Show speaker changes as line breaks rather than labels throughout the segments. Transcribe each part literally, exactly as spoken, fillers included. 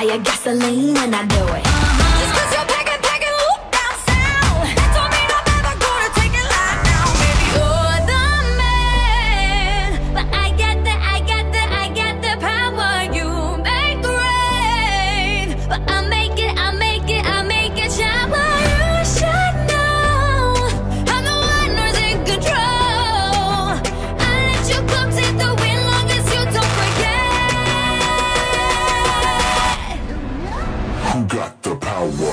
fire, gasoline when I do it. Just 'cause you're packing, packing, whoop down sound, that don't mean I'm ever gonna take it lying down. Baby, you're the man, but I got the, I got the, I got the power. You make the rain, but I make it, I make it, I make it shower. You should know I'm the one who's in control. I let you come take the wind long as you don't forget.
Who got the power?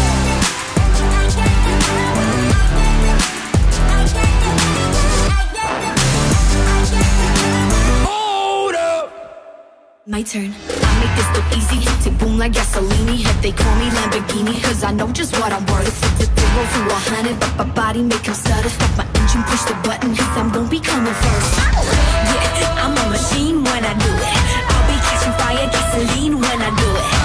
Hold up!
My turn. I make this look easy. Tick boom like gasoline. If they call me Lamborghini, cause I know just what I'm worth. It's zero to a hundred, but my body make him stutter. Stop my engine, push the button, cause I'm gon' be coming first. Yeah, I'm a machine when I do it. I'll be catching fire, gasoline when I do it.